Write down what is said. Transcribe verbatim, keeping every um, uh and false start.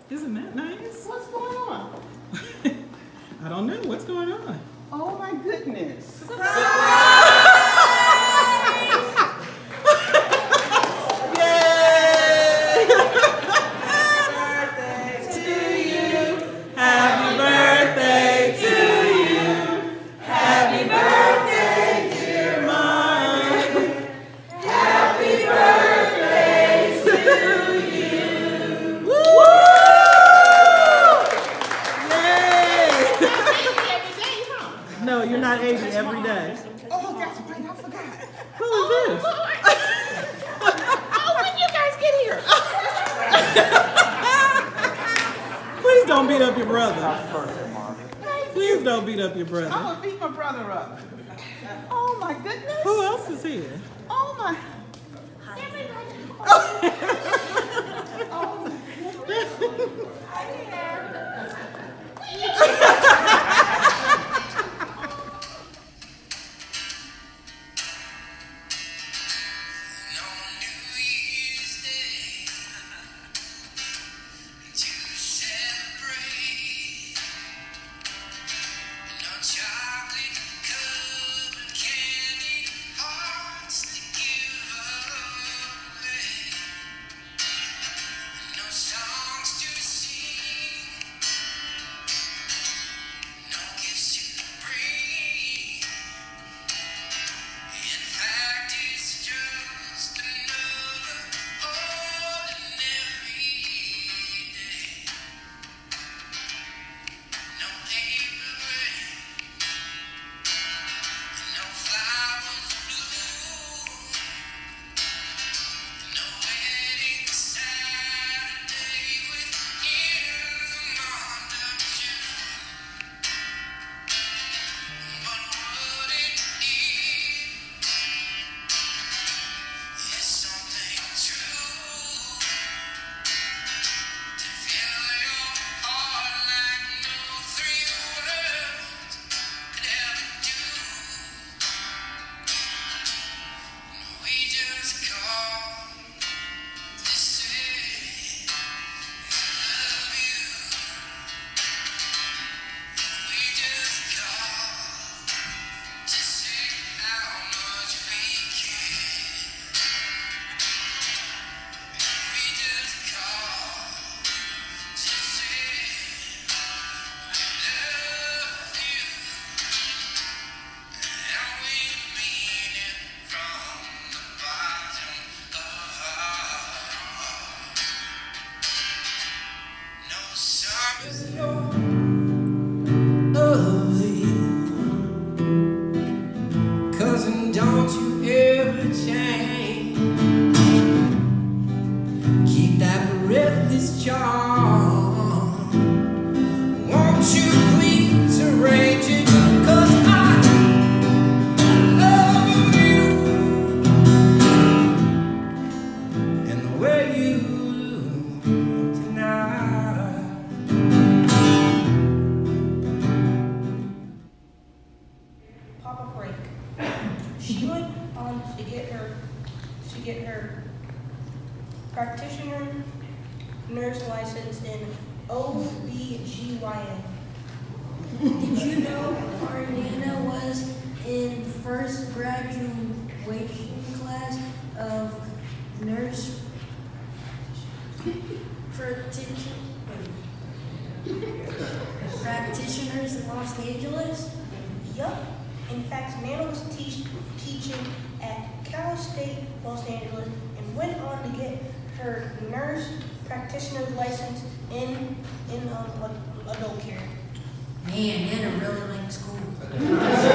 Isn't that nice? What's going on? I don't know. What's going on? Oh my goodness. Surprise! Yay! Happy birthday to you. Happy birthday, dear Mom. Happy birthday to you. Woo! No, you're not eighty every day. Oh, that's right. I forgot. Who is this? Oh, when you guys get here? Please don't beat up your brother. Please don't beat up your brother. I'm going to beat my brother up. Oh, my goodness. Who else is here? Oh, my. Oh, Cousin, don't you ever change. Keep that breathless charm. Won't you please arrange it? 'Cause I love you. And the way you look tonight. Papa break. She went on to get her to get her practitioner nurse license in O B G Y N. Did you know our Nana was in first graduation class of nurse practitioners in Los Angeles? Yup. In fact, Nana was teach, teaching at Cal State Los Angeles and went on to get her nurse practitioner license in in um, adult care. Man, Nana really liked school.